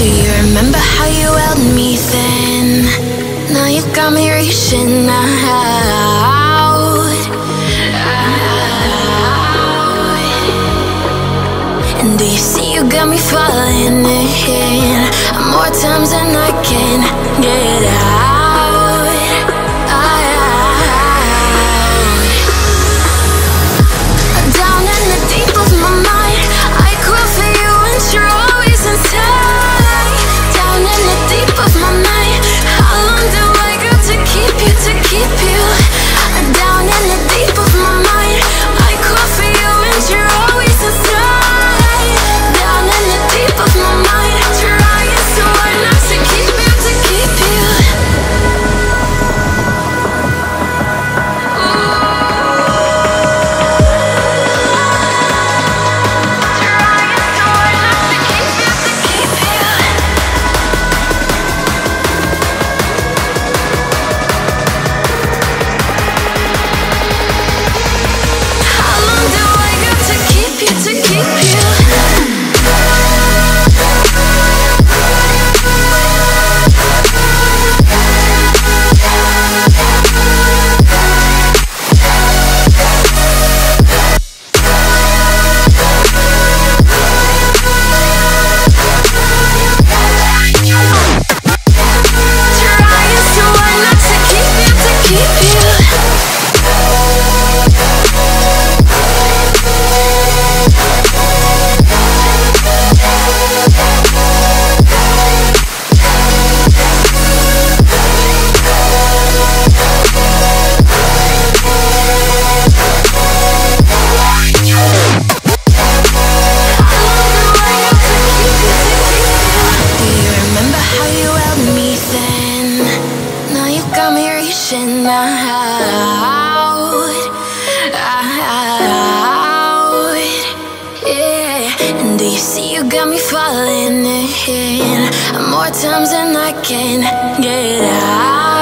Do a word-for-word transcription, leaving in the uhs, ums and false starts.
you remember how you held me then? Now you got me reaching out, out. And do you see you got me falling in more times than I can get out? More times than I can get out.